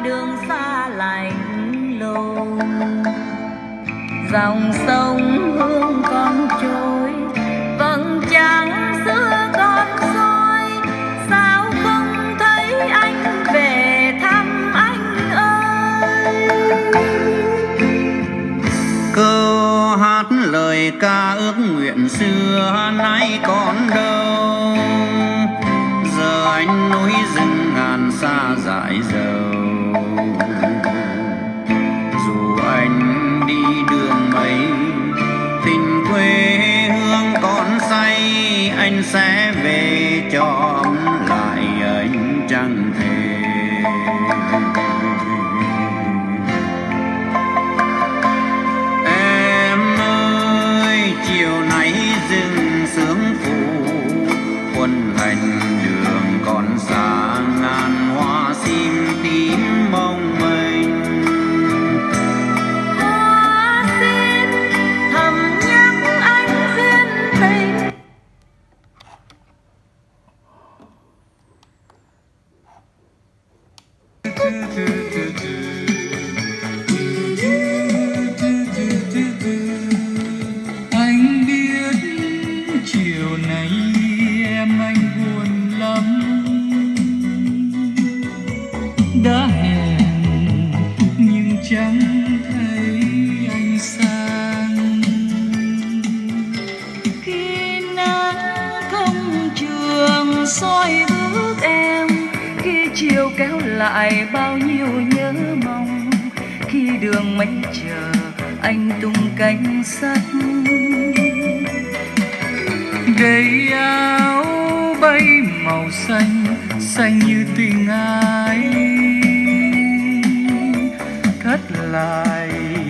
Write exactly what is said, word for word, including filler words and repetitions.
đường xa lạnh lùng. Dòng sông hương con trôi vầng trăng xưa con soi, sao không thấy anh về thăm anh ơi. Câu hát lời ca ước nguyện xưa nay còn đâu, giờ anh núi rừng ngàn xa dại dầu. Dù anh đi đường mấy tình quê hương còn say, anh sẽ về cho ấm lại anh chẳng thể. Em ơi chiều nay rừng sương phủ, quân hành đường còn xa ngàn hoa sim tím mong mênh. Hoa sim thầm nhắc anh duyên tình. Anh biết chiều nay em anh buồn lắm, đã hẹn nhưng chẳng thấy anh sang. Khi nắng công trường soi bước em, khi chiều kéo lại bao nhiêu nhớ mong, khi đường mây chờ anh tung cánh sắt. Đầy áo bay màu xanh, xanh như tình ai, thất lại